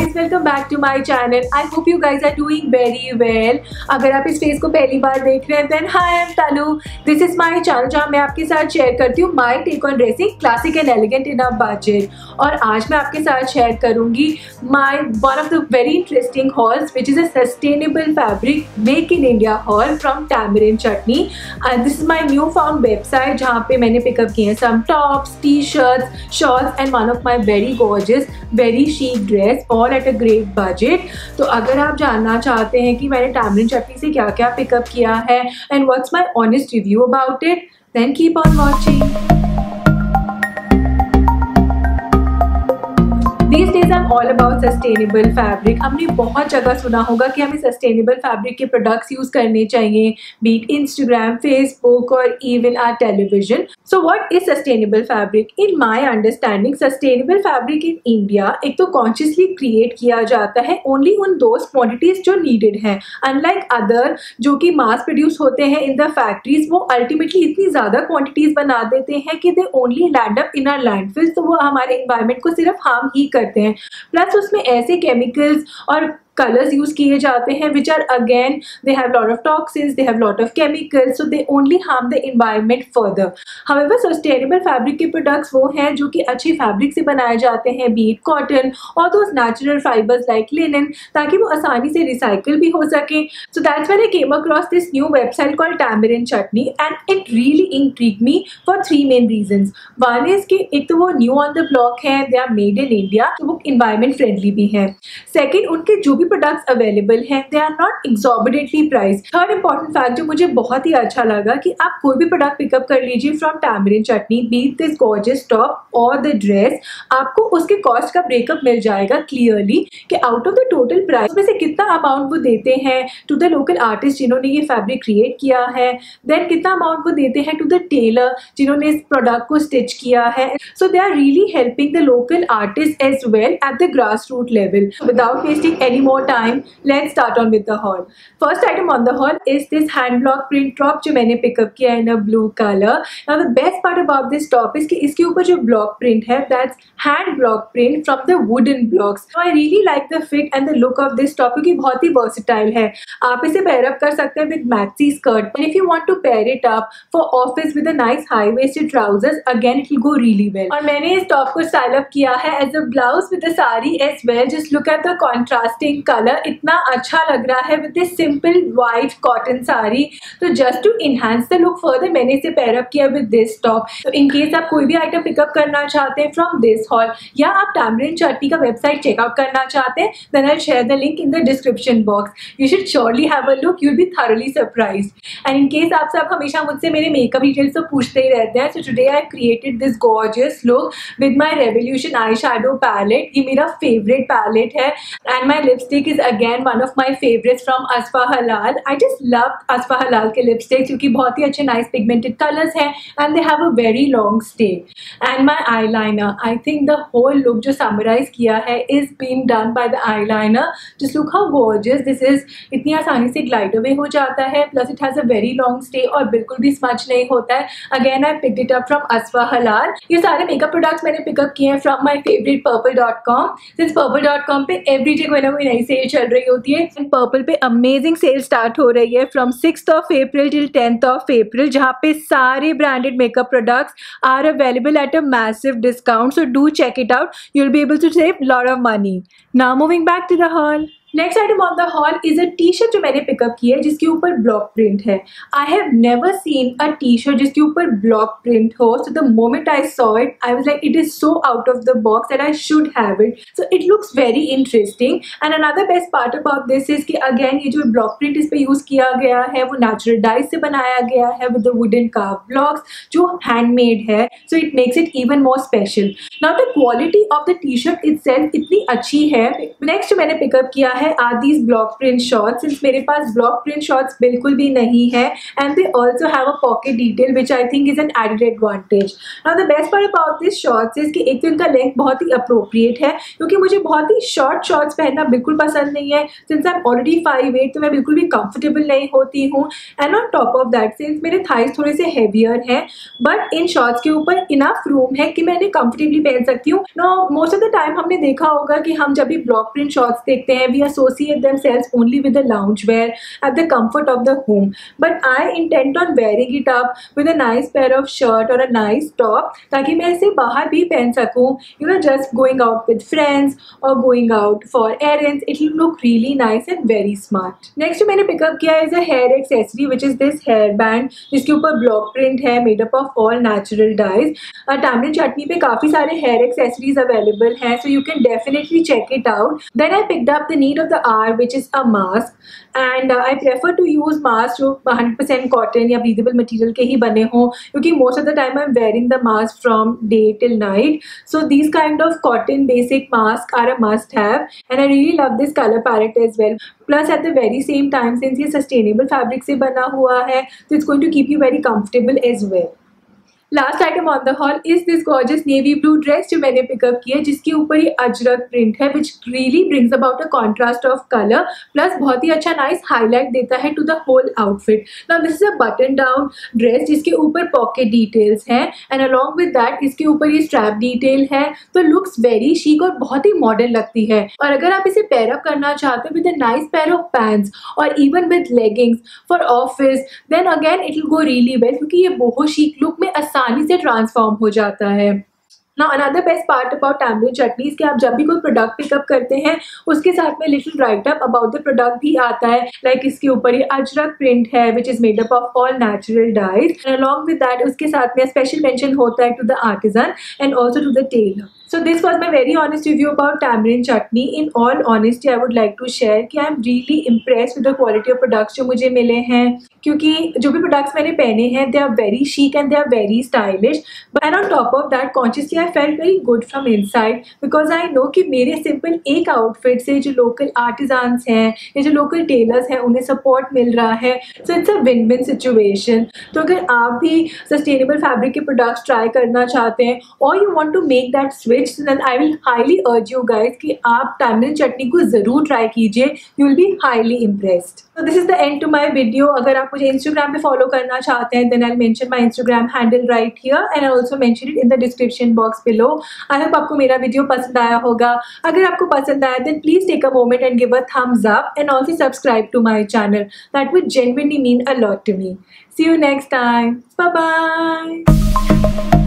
guys, welcome back to my channel. I hope you guys are doing very well. अगर आप इस face को पहली बार देख रहे हैं then hi, I'm Tanu. This is my channel जहाँ मैं आपके साथ शेयर करती हूँ my take on dressing classic and elegant in a budget. और आज मैं आपके साथ शेयर करूँगी my one of the very interesting hauls which is a sustainable fabric make in India haul from Tamarind Chutney. And this is my new found website जहाँ पे मैंने pickup किए हैं some tops, t-shirts, shawls and one of my very gorgeous, very chic dress all at a great budget. तो अगर आप जानना चाहते हैं कि मैंने Tamarind Chutney से क्या क्या पिकअप किया है and what's my honest review about it, then keep on watching. These days I'm all about sustainable fabric. हमने बहुत जगह सुना होगा कि हमें sustainable fabric के products यूज़ करने चाहिए, be it Instagram, Facebook और even our television. So what is sustainable fabric? In my understanding, sustainable fabric in India एक तो consciously create किया जाता है only on those quantities जो needed हैं. Unlike other जो कि mass produce होते हैं in the factories, वो ultimately इतनी ज़्यादा quantities बना देते हैं कि they only land up in our landfills. तो वो हमारे environment को सिर्फ harm ही करते हैं. प्लस उसमें ऐसे केमिकल्स और colors यूज किए जाते हैं which are again they have lot of toxins, they have lot of chemicals, so they only harm the environment further. However, sustainable fabric के products वो हैं जो कि अच्छी fabric से बनाए जाते हैं, be it cotton or those natural fibers like linen, ताकि वो आसानी से recycle भी हो सके. So that's when I came across this new website called Tamarind Chutney and it really intrigued me for three main reasons. One is कि एक तो वो new on the block है, they are made in India, तो वो environment friendly भी है. Second, उनके जो भी प्रोडक्ट्स अवेलेबल हैं they are not exorbitantly price. Third important fact जो मुझे बहुत ही अच्छा लगा कि आप कोई भी प्रोडक्ट पिकअप कर लीजिए from Tamarind Chutney, be this gorgeous top और द ड्रेस, आपको उसके कॉस्ट का ब्रेकअप मिल जाएगा क्लियरली कि out of the total price में से कितना अमाउंट वो देते हैं टू द लोकल आर्टिस्ट जिन्होंने ये फैब्रिक क्रिएट किया है, देन कितना अमाउंट वो देते हैं टू द टेलर जिन्होंने इस प्रोडक्ट को स्टिच किया है. So they are really helping the local artist as well at the grass root level. Without wasting any more time, let's start on with the haul. First item on the haul is this hand block print top जो मैंने pick up किया in a blue color. Now the best part about this top is कि इसके ऊपर जो block print है that's hand block print from the wooden blocks. So I really like the fit and the look of this top क्योंकि बहुत ही versatile है. आप इसे pair up कर सकते हैं with maxi skirt and if you want to pair it up for office with a nice high waisted trousers, again it will go really well. और मैंने इस top को style up किया है as a blouse with a sari as well. Just look at the contrasting colour इतना अच्छा लग रहा है with this simple white cotton sari. तो just to enhance the look further मैंने इसे पेयर अप किया विद दिस टॉप. तो इन केस आप कोई भी आइटम पिकअप करना चाहते हैं फ्रॉम दिस हॉल या आप Tamarind Chutney का वेबसाइट चेकआउट करना चाहते हैं then I share the link in the description box. You should surely have a look, you will be thoroughly surprised. And in case आप सब हमेशा मुझसे मेरे मेकअप डिटेल्स तो पूछते ही रहते हैं, so today I created this gorgeous look with my Revolution eye shadow palette. ये मेरा फेवरेट पैलेट है and my lipstick is again one of my favorites from Asfa Halal. I just love Asfa Halal के lipsticks क्योंकि बहुत ही अच्छे nice pigmented colors हैं and they have a very long stay. And my eyeliner, I think the whole look जो summarize किया है is being done by the eyeliner. Just look how gorgeous this is. इतनी आसानी से glide away हो जाता है, plus it has a very long stay और बिल्कुल भी smudge नहीं होता है. Again I picked it up from Asfa Halal. ये सारे makeup products मैंने pick up किए हैं from my favorite purple.com. Since purple.com पे every day कोई ना कोई नई सेल चल रही होती है. पर्पल पे अमेजिंग सेल स्टार्ट हो रही है from 6th of April till 10th of April जहाँ पे सारे branded makeup products are available at a massive discount. So do check it out, you will be able to save lot of money. Now moving back to the haul. Next item on the haul is a T shirt जो मैंने pickup की है जिसके ऊपर block print है. I have never seen a T shirt जिसके ऊपर block print हो. So the moment I saw it I was like it is so out of the box that I should have it. So it looks very interesting and another best part about this is कि again ये जो block print इस पे use किया गया है वो natural dies से बनाया गया है with the wooden carve blocks जो हैंडमेड है. So it makes it even more special. Now the quality of the T shirt itself इतनी अच्छी है. नेक्स्ट जो मैंने पिकअप किया है are these block print shorts. Since मेरे पास ब्लॉक प्रिंट शॉर्ट्स बिल्कुल भी नहीं है and they also have a pocket detail which I think is an added advantage. Now the best part about this shorts is कि एक तो इनका लेंथ बहुत ही अप्रोप्रिएट है, क्योंकि मुझे बहुत ही शॉर्ट शॉर्ट्स पहनना बिल्कुल पसंद नहीं है। सिंस आई एम ऑलरेडी 5'8", तो मैं बिल्कुल भी कंफर्टेबल नहीं होती हूँ। And on top of that, since मेरे थाइज थोड़े से हेवियर हैं, बट इन शॉर्ट्स के ऊपर इनफ रूम है कि मैं इन्हें कंफर्टेबली पहन सकती हूँ। Now most of the time हमने देखा होगा कि हम जब भी ब्लॉक प्रिंट शॉर्ट्स देखते हैं, we associate themselves only with the lounge wear at the comfort of the home, but I intend on wearing it up with a nice pair of shirt or a nice top, ताकि मैं इसे बाहर भी पहन सकूँ, just going out with friends or going out for errands. It will look really nice and very smart. Next मैंने pick up किया is a hair accessory which is this hair band, जिसके ऊपर block print है, made up of all natural dyes. Tamarind Chutney पे काफ़ी सारे hair accessories available हैं, so you can definitely check it out. Then I picked up the need of the hour, which is a mask, and I prefer to use mask जो 100% cotton या breathable material के ही बने हों, क्योंकि most of the time I am wearing the mask from day till night. So these kind of cotton basic mask are a must have and I really love this colour palette as well. Plus at the very same time, since ये sustainable fabric से बना हुआ है, तो it's going to keep you very comfortable as well. Last item on the haul is this gorgeous navy blue dress जो मैंने pickup की है, जिसके ऊपर ये अजरक प्रिंट है which really brings about a contrast of colour, plus बहुत ही अच्छा नाइस हाईलाइट देता है to the whole outfit. Now this is a button down dress जिसके ऊपर पॉकेट डिटेल्स हैं एंड अलॉन्ग विद दैट इसके ऊपर ये स्ट्रैप डिटेल है, तो लुक्स वेरी शीक और बहुत ही मॉडर्न लगती है. और अगर आप इसे पेयर अप करना चाहते हो with a nice pair of pants और even with leggings for office, then again it will go really well, क्योंकि ये बोहो शीक लुक में आसानी से ट्रांसफॉर्म हो जाता है. Now another best part about Tamarind Chutney is कि आप जब भी कोई प्रोडक्ट पिकअप करते हैं उसके साथ में little write up about the product भी आता है. लाइक इसके ऊपर ये अजरक प्रिंट है which is made up of all natural dyes and along with that उसके साथ में स्पेशल मेंशन होता है to the artisan and also to the tailor. So this was my very honest review about Tamarind Chutney. In all honesty, I would like to share कि I am really impressed with the quality of products जो मुझे मिले हैं, क्योंकि जो भी products मैंने पहने हैं they are very chic and they are very stylish. And on top of that, consciously I felt very good from inside because I know कि मेरे simple एक outfit से जो local artisans हैं या जो local tailors हैं उन्हें support मिल रहा है. So it's a win-win situation. तो अगर आप भी sustainable fabric के products try करना चाहते हैं or you want to make that switch, then I will highly urge you guys कि आप Tamarind Chutney को ज़रूर ट्राई कीजिए. You will be highly impressed. So this is the end to my video. अगर आप मुझे Instagram पे follow करना चाहते हैं then I'll mention my Instagram handle right here and I'll also mention it in the description box below. I hope आपको मेरा video पसंद आया होगा. अगर आपको पसंद आया then please take a moment and give a thumbs up and also subscribe to my channel. That would genuinely mean a lot to me. See you next time. Bye bye.